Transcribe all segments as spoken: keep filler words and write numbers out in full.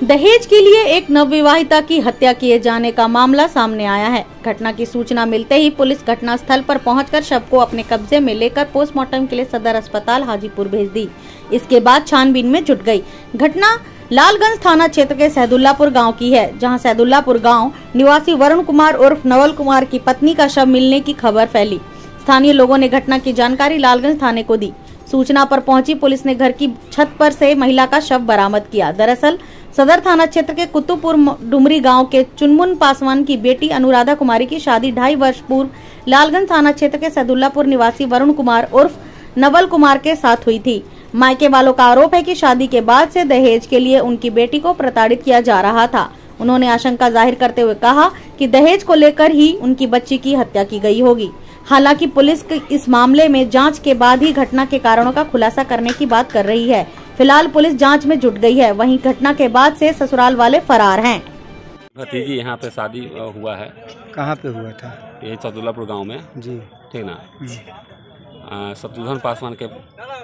दहेज के लिए एक नवविवाहिता की हत्या किए जाने का मामला सामने आया है। घटना की सूचना मिलते ही पुलिस घटनास्थल पर पहुंचकर शव को अपने कब्जे में लेकर पोस्टमार्टम के लिए सदर अस्पताल हाजीपुर भेज दी। इसके बाद छानबीन में जुट गई। घटना लालगंज थाना क्षेत्र के सहदुल्लापुर गांव की है, जहां सहदुल्लापुर गांव निवासी वरुण कुमार उर्फ नवल कुमार की पत्नी का शव मिलने की खबर फैली। स्थानीय लोगों ने घटना की जानकारी लालगंज थाने को दी। सूचना पर पहुंची पुलिस ने घर की छत पर से महिला का शव बरामद किया। दरअसल सदर थाना क्षेत्र के कुतुबपुर डुमरी गांव के चुनमुन पासवान की बेटी अनुराधा कुमारी की शादी ढाई वर्ष पूर्व लालगंज थाना क्षेत्र के सहदुल्लापुर निवासी वरुण कुमार उर्फ नवल कुमार के साथ हुई थी। मायके वालों का आरोप है कि शादी के बाद से दहेज के लिए उनकी बेटी को प्रताड़ित किया जा रहा था। उन्होंने आशंका जाहिर करते हुए कहा कि दहेज को लेकर ही उनकी बच्ची की हत्या की गई होगी। हालांकि पुलिस इस मामले में जांच के बाद ही घटना के कारणों का खुलासा करने की बात कर रही है। फिलहाल पुलिस जांच में जुट गई है। वहीं घटना के बाद से ससुराल वाले फरार हैं। भतीजी यहाँ पे शादी हुआ है। कहाँ पे हुआ था? यही सहदुल्लापुर गांव में जी, ठीक ना। शत्रुघ्न पासवान के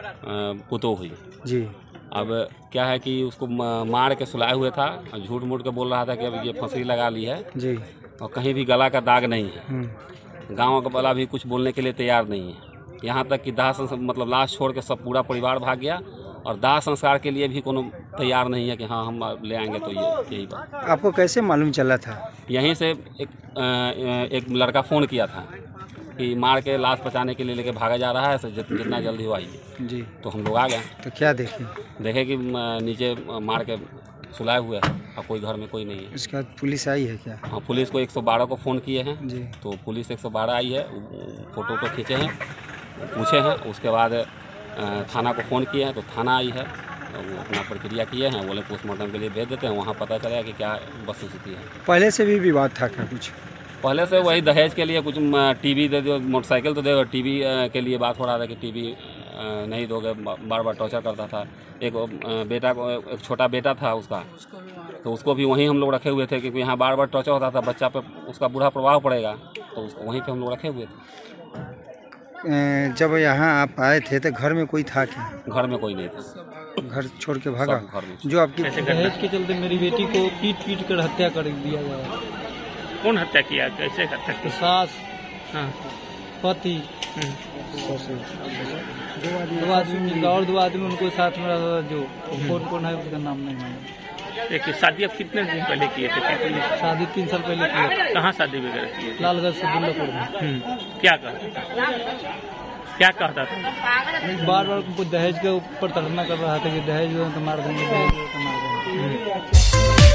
पुतो हुई जी। अब क्या है कि उसको मार के सुलाए हुए था, झूठ मूठ के बोल रहा था कि अब ये फंसी लगा ली है जी, और कहीं भी गला का दाग नहीं है। गांव का वाला भी कुछ बोलने के लिए तैयार नहीं है। यहाँ तक कि दाह मतलब लाश छोड़ के सब पूरा परिवार भाग गया, और दाह संस्कार के लिए भी कोनो तैयार नहीं है कि हाँ हम ले आएंगे। तो ये यही बात आपको कैसे मालूम चला था? यहीं से एक एक लड़का फ़ोन किया था कि मार के लाश बचाने के लिए लेके भागा जा रहा है, जितना जल्दी हो आइए जी। तो हम लोग आ गए। तो क्या देखे? देखे कि नीचे मार के सुलाए हुए हैं और कोई घर में कोई नहीं है। उसके बाद पुलिस आई है क्या? हाँ, पुलिस को एक सौ बारह को फ़ोन किए हैं जी। तो पुलिस एक सौ बारह आई है, फ़ोटो वोटो खींचे हैं, पूछे हैं। उसके बाद थाना को फ़ोन किए हैं, तो थाना आई है, वो अपना प्रक्रिया किए हैं, बोले पोस्टमार्टम के लिए भेज देते हैं। वहाँ पता चला कि क्या वस्तुस्थिति है। पहले से भी विवाद था क्या कुछ? पहले से वही दहेज के लिए कुछ टीवी दे दो, मोटरसाइकिल तो दे, टीवी के लिए बात हो रहा था कि टीवी नहीं दोगे, बार बार टॉर्चर करता था। एक बेटा को, एक छोटा बेटा था उसका, तो उसको भी वहीं हम लोग रखे हुए थे, क्योंकि यहाँ बार बार टॉर्चर होता था, बच्चा पे उसका बुरा प्रभाव पड़ेगा, तो उसको वहीं पे हम लोग रखे हुए थे। जब यहाँ आप आए थे तो घर में कोई था क्या? घर में कोई नहीं था, घर छोड़ के भागा। घर में जो आपकी दहेज के चलते मेरी बेटी को पीट पीट कर हत्या कर दिया गया। कौन हत्या किया? कैसे हत्या की? सास, हाँ, पति, दो आदमी मिलता, और दो आदमी उनको साथ में रहा, जो कौन कौन है उसका नाम नहीं मालूम। देखिए, शादी अब कितने दिन पहले किए थे? शादी तीन साल पहले किए। कहाँ शादी वगैरह किए? लालगंज सहदुल्लापुर में। क्या कहता था? क्या कहता था? बार बार उनको दहेज के ऊपर तड़ना कर रहा था कि दहेज दो तो मार देंगे, दहेज दो तो मार देंगे।